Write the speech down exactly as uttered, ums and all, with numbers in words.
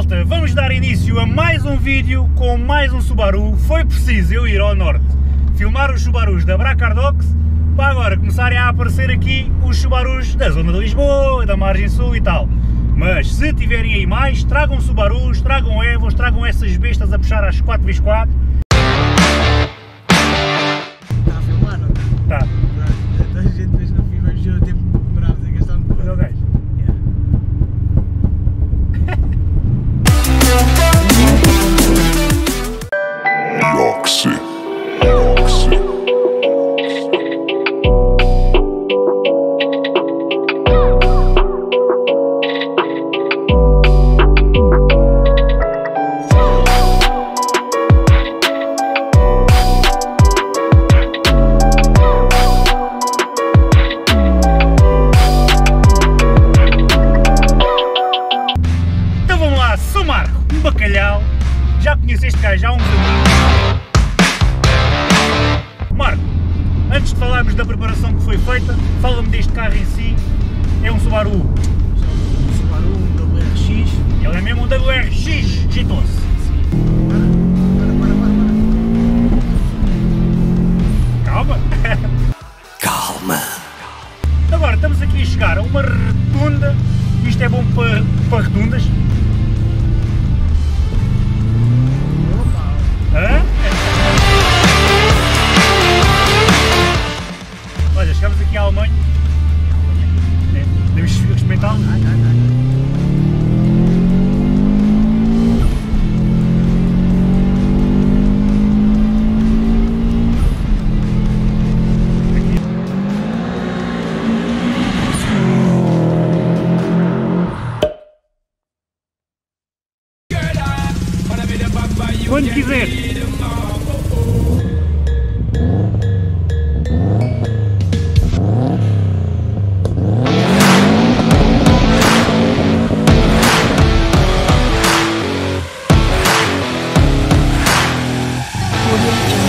malta, vamos dar início a mais um vídeo com mais um Subaru. Foi preciso eu ir ao norte filmar os Subarus da Bracardox para agora começarem a aparecer aqui os Subarus da zona de Lisboa, da margem sul e tal. Mas se tiverem aí mais, tragam Subarus, tragam Evos, tragam essas bestas a puxar às quatro por quatro. Está a filmar, não está? Tá. Então a gente fez no fim, vamos ver o tempo que demorámos a gastar no Olha o gajo. Yoxi. Yoxi. Então vamos lá, sou Marco, um bacalhau. Já conheço este gajo há uns anos. Marco, antes de falarmos da preparação que foi feita, fala-me deste carro em si. É um Subaru. Um Subaru, um W R X. Ele é mesmo um W R X G-Tosse. Para, para, para, para. Calma. Calma. Agora estamos aqui a chegar a uma rotunda. Isto é bom para, para rotundas. Hã? Olha, chegamos aqui à Alemanha. É, podemos experimentá-lo? Ai, ai, ai. Quando quiser. Audio